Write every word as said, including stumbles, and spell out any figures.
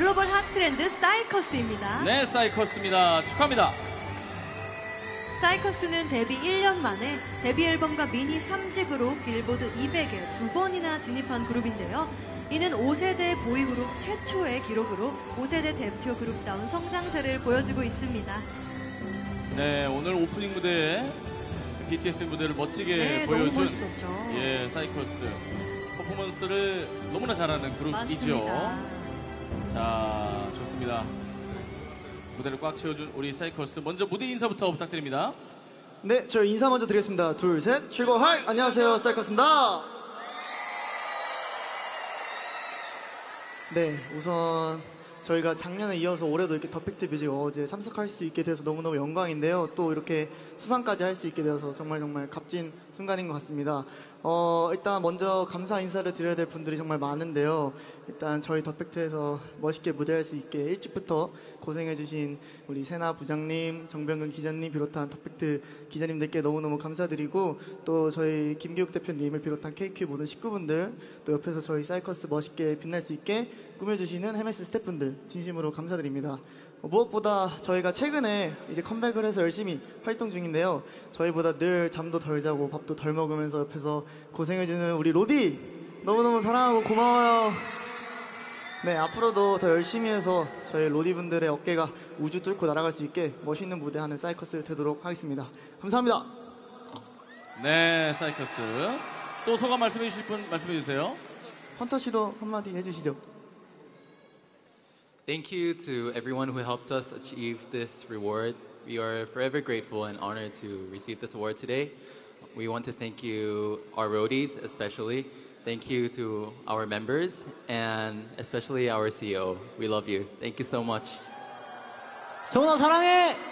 글로벌 핫 트렌드 사이커스입니다. 네, 사이커스입니다. 축하합니다. 사이커스는 데뷔 일 년 만에 데뷔 앨범과 미니 삼 집으로 빌보드 이백에 두 번이나 진입한 그룹인데요. 이는 오 세대 보이그룹 최초의 기록으로 오 세대 대표 그룹다운 성장세를 보여주고 있습니다. 네, 오늘 오프닝 무대에 비티에스 무대를 멋지게 네, 보여준 너무 멋있었죠. 예, 사이커스 퍼포먼스를 너무나 잘하는 그룹이죠. 맞습니다. 자, 좋습니다. 무대를 꽉 채워준 우리 사이커스, 먼저 무대 인사부터 부탁드립니다. 네, 저 인사 먼저 드리겠습니다. 둘, 셋, 출고 하이! 안녕하세요, 사이커스입니다. 네, 우선 저희가 작년에 이어서 올해도 이렇게 더팩트 뮤직 어워즈에 참석할 수 있게 돼서 너무너무 영광인데요. 또 이렇게 수상까지 할 수 있게 되어서 정말 정말 값진 순간인 것 같습니다. 어, 일단 먼저 감사 인사를 드려야 될 분들이 정말 많은데요. 일단 저희 더팩트에서 멋있게 무대할 수 있게 일찍부터 고생해주신 우리 세나 부장님, 정병근 기자님 비롯한 더팩트 기자님들께 너무너무 감사드리고, 또 저희 김기욱 대표님을 비롯한 케이큐 모든 식구분들, 또 옆에서 저희 사이커스 멋있게 빛날 수 있게 꾸며주시는 엠에스 스태프분들 진심으로 감사드립니다. 무엇보다 저희가 최근에 이제 컴백을 해서 열심히 활동 중인데요. 저희보다 늘 잠도 덜 자고 밥도 덜 먹으면서 옆에서 고생해주는 우리 로디 너무너무 사랑하고 고마워요. 네, 앞으로도 더 열심히 해서 저희 로디분들의 어깨가 우주 뚫고 날아갈 수 있게 멋있는 무대하는 사이커스 되도록 하겠습니다. 감사합니다. 네, 사이커스. 또 소감 말씀해 주실 분 말씀해 주세요. 헌터 씨도 한마디 해주시죠. Thank you to everyone who helped us achieve this reward. We are forever grateful and honored to receive this award today. We want to thank you, our roadies especially. Thank you to our members and especially our C E O. We love you. Thank you so much. 정훈아 사랑해!